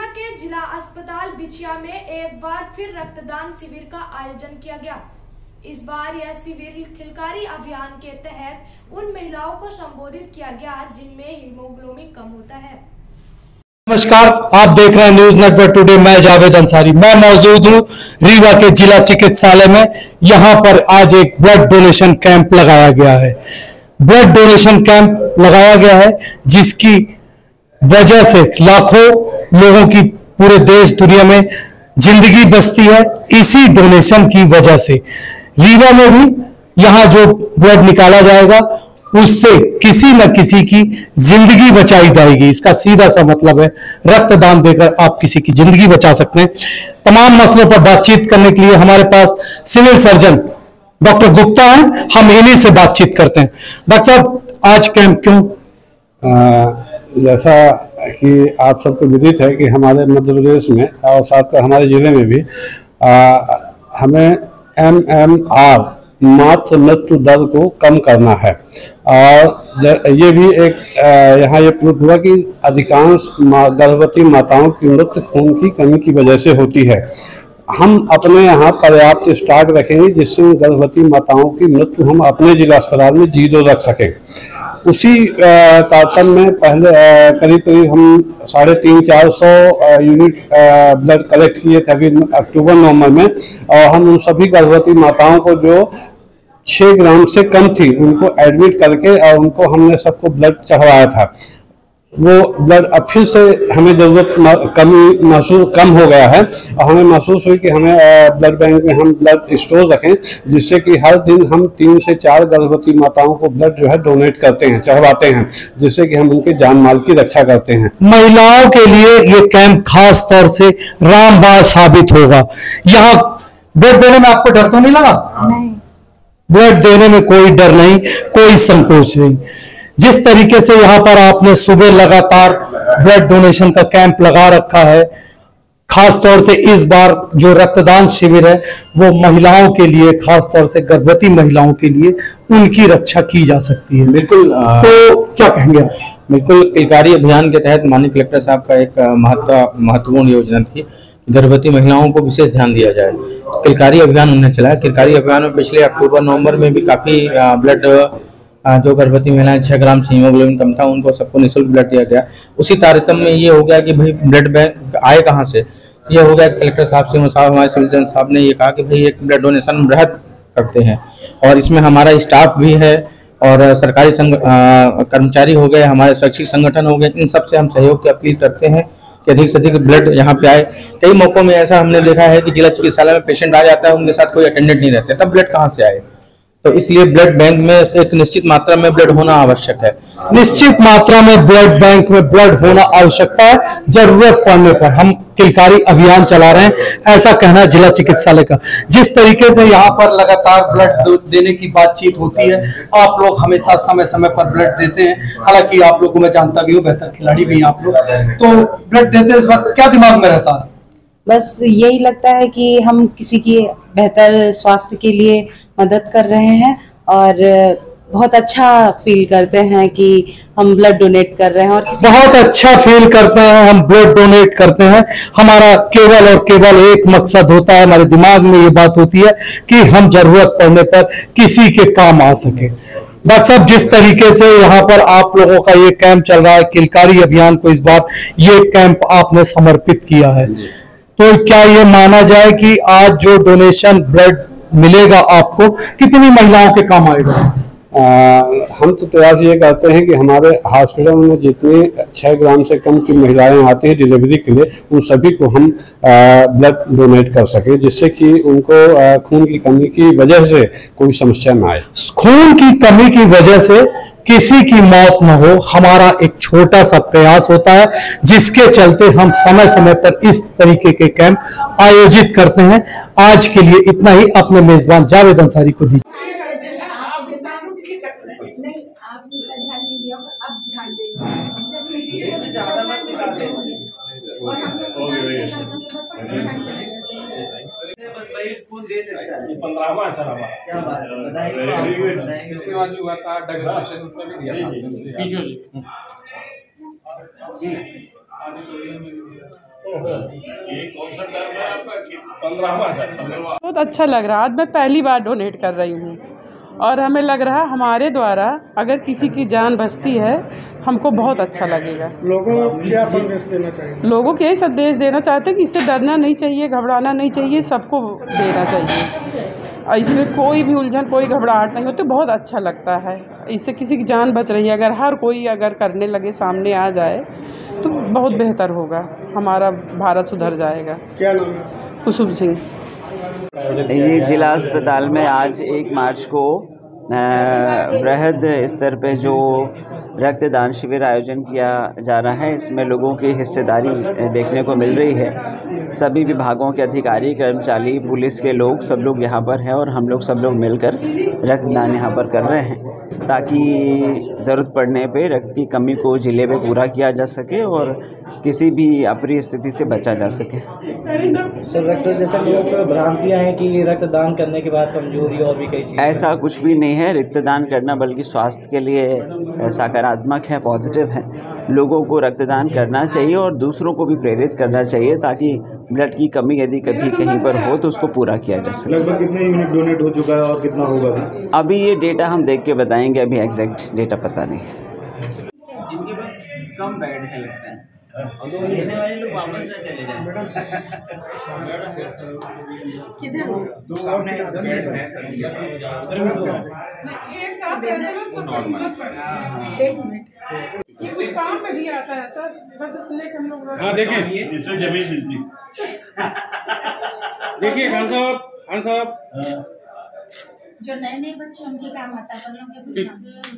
के जिला अस्पताल बिछिया में एक बार फिर रक्तदान शिविर का आयोजन किया गया। इस बार यह शिविर खिलकारी अभियान के तहत उन महिलाओं को संबोधित किया गया जिनमें हीमोग्लोबिन कम होता है। नमस्कार, आप देख रहे हैं न्यूज नेटवर्क टुडे। मैं जावेद अंसारी, मैं मौजूद हूं रीवा के जिला चिकित्सालय में। यहां पर आज एक ब्लड डोनेशन कैंप लगाया गया है। ब्लड डोनेशन कैंप लगाया गया है जिसकी वजह से लाखों लोगों की पूरे देश दुनिया में जिंदगी बचती है। इसी डोनेशन की वजह से रीवा में भी यहां जो ब्लड निकाला जाएगा उससे किसी न किसी की जिंदगी बचाई जाएगी। इसका सीधा सा मतलब है रक्तदान देकर आप किसी की जिंदगी बचा सकते हैं। तमाम मसलों पर बातचीत करने के लिए हमारे पास सिविल सर्जन डॉक्टर गुप्ता हैं। हम इन्हीं से बातचीत करते हैं। डॉक्टर साहब, आज कैंप क्यों? जैसा कि आप सबको विदित है कि हमारे मध्य प्रदेश में और साथ हमारे जिले में भी हमें MMR मातृ मृत्यु दर को कम करना है। और ये भी एक यहाँ ये प्रूफ हुआ कि अधिकांश गर्भवती माताओं की मृत्यु खून की कमी की वजह से होती है। हम अपने यहाँ पर्याप्त स्टॉक रखेंगे जिससे गर्भवती माताओं की मृत्यु हम अपने जिला अस्पताल में 0 रख सकें। उसी तारतम्य में पहले करीब हम 350-400 यूनिट ब्लड कलेक्ट किए थे अभी अक्टूबर-नवंबर में। और हम उन सभी गर्भवती माताओं को जो 6 ग्राम से कम थी उनको एडमिट करके और उनको हमने सबको ब्लड चढ़वाया था। वो ब्लड अब फिर से हमें जरूरत कम हो गया है और हमें महसूस हुई कि हमें ब्लड बैंक में हम ब्लड स्टोर रखें जिससे कि हर दिन हम 3 से 4 गर्भवती माताओं को ब्लड जो है डोनेट करते हैं, चढ़वाते हैं, जिससे कि हम उनके जान माल की रक्षा करते हैं। महिलाओं के लिए ये कैंप खास तौर से रामबाण साबित होगा। यहाँ ब्लड देने में आपको डर तो नहीं लगा? नहीं, ब्लड देने में कोई डर नहीं, कोई संकोच नहीं। जिस तरीके से यहाँ पर आपने सुबह लगातार ब्लड डोनेशन का कैंप लगा रखा है, खास तौर से इस बार जो रक्तदान शिविर है वो महिलाओं के लिए, खास तौर से गर्भवती महिलाओं के लिए उनकी रक्षा की जा सकती है। बिल्कुल। तो क्या कहेंगे आप? बिल्कुल, किलकारी अभियान के तहत माननीय कलेक्टर साहब का एक महत्वपूर्ण योजना थी, गर्भवती महिलाओं को विशेष ध्यान दिया जाए। तो किलकारी अभियान उन्होंने चलाया। किलकारी अभियान में पिछले अक्टूबर-नवंबर में भी काफी ब्लड जो गर्भवती महिलाएं 6 ग्राम से हीमोग्लोबिन कम था उनको सबको निःशुल्क ब्लड दिया गया। उसी तारतम्य में ये हो गया कि भाई ब्लड बैंक आए कहाँ से? ये हो गया कलेक्टर साहब से हमारे सिविल सर्जन साहब ने ये कहा कि भाई एक ब्लड डोनेशन बृहद करते हैं और इसमें हमारा स्टाफ भी है और सरकारी कर्मचारी हो गए, हमारे शैक्षिक संगठन हो गए, इन सब से हम सहयोग की अपील करते हैं कि अधिक से अधिक ब्लड यहाँ पे आए। कई मौकों में ऐसा हमने देखा है कि जिला चिकित्सालय में पेशेंट आ जाता है, उनके साथ कोई अटेंडेंट नहीं रहते, तब ब्लड कहाँ से आए? तो इसलिए ब्लड बैंक में एक निश्चित मात्रा में ब्लड होना आवश्यक है। निश्चित मात्रा में ब्लड बैंक में ब्लड होना आवश्यकता है। जरूरत पड़ने पर हम किलकारी अभियान चला रहे हैं, ऐसा कहना है जिला चिकित्सालय का। जिस तरीके से यहाँ पर लगातार ब्लड देने की बातचीत होती है, आप लोग हमेशा समय समय पर ब्लड देते हैं। हालांकि आप लोगों को मैं जानता भी हूँ, बेहतर खिलाड़ी भी हैं आप लोग। तो ब्लड देते इस वक्त क्या दिमाग में रहता है? बस यही लगता है कि हम किसी की बेहतर स्वास्थ्य के लिए मदद कर रहे हैं और बहुत अच्छा फील करते हैं कि हम ब्लड डोनेट कर रहे हैं। और बहुत अच्छा फील करते हैं हम ब्लड डोनेट करते हैं। हमारा केवल और केवल एक मकसद होता है, हमारे दिमाग में ये बात होती है कि हम जरूरत पड़ने पर किसी के काम आ सके। डॉक्टर साहब, जिस तरीके से यहाँ पर आप लोगों का ये कैंप चल रहा है, किलकारी अभियान को इस बार ये कैंप आपने समर्पित किया है, तो क्या ये माना जाए कि आज जो डोनेशन ब्लड मिलेगा आपको, कितनी महिलाओं के काम आएगा? हम तो प्रयास ये करते हैं कि हमारे हॉस्पिटल में जितनी 6 ग्राम से कम की महिलाएं आती हैं डिलीवरी के लिए, उन सभी को हम ब्लड डोनेट कर सकें, जिससे कि उनको खून की कमी की वजह से कोई समस्या ना आए। खून की कमी की वजह से किसी की मौत न हो, हमारा एक छोटा सा प्रयास होता है, जिसके चलते हम समय समय पर इस तरीके के कैंप आयोजित करते हैं। आज के लिए इतना ही। अपने मेजबान जावेद अंसारी को दीजिए। बस वही स्कूल दे सकता है। 15वां है सर हमारा। क्या बात है, बताइए। इसके बाद जो हुआ था डेमोन्स्ट्रेशन उसमें भी दिया था। ये कौन सा टर्म है आपका? 15वां सर। बहुत अच्छा लग रहा है। आज मैं पहली बार डोनेट कर रही हूँ और हमें लग रहा है हमारे द्वारा अगर किसी की जान बचती है हमको बहुत अच्छा लगेगा। लोगों को क्या संदेश देना चाहिए? लोगों को यही संदेश देना चाहते हैं कि इससे डरना नहीं चाहिए, घबराना नहीं चाहिए, सबको देना चाहिए। और इसमें कोई भी उलझन, कोई घबराहट नहीं होती, बहुत अच्छा लगता है। इससे किसी की जान बच रही है। अगर हर कोई अगर करने लगे, सामने आ जाए तो बहुत बेहतर होगा, हमारा भारत सुधर जाएगा। क्या नाम है? कुसुम सिंह। ये जिला अस्पताल में आज 1 मार्च को बृहद स्तर पे जो रक्तदान शिविर आयोजन किया जा रहा है, इसमें लोगों की हिस्सेदारी देखने को मिल रही है। सभी विभागों के अधिकारी, कर्मचारी, पुलिस के लोग, सब लोग यहाँ पर हैं और हम लोग सब लोग मिलकर रक्तदान यहाँ पर कर रहे हैं ताकि ज़रूरत पड़ने पे रक्त की कमी को जिले में पूरा किया जा सके और किसी भी अप्रिय स्थिति से बचा जा सके। सर, रक्त जैसे लोगों को भ्रांतियाँ हैं कि रक्तदान करने के बाद कमजोरी और भी कई चीज़ें। ऐसा कुछ भी नहीं है। रक्तदान करना बल्कि स्वास्थ्य के लिए सकारात्मक है, पॉजिटिव है। लोगों को रक्तदान करना चाहिए और दूसरों को भी प्रेरित करना चाहिए ताकि ब्लड की कमी यदि कभी कहीं पर हो तो उसको पूरा किया जा सके। लगभग कितने यूनिट डोनेट हो चुका है और कितना होगा अभी ये डेटा हम देख के बताएंगे, अभी एग्जैक्ट डेटा पता नहीं है। जिनके पास कम बेड है लगता है और तो लेने वाले लोग वापस से चले जाएं। किधर दो सामने बेड है सर, उधर भी दो एक साथ एक मिनट। ये कुछ काम में भी आता है सर, बस इसलिए हम लोग। हाँ देखें, इसमें जमीन मिलती। देखिए खान साहब जो नए नए बच्चे उनके काम आता है, पर लोगों के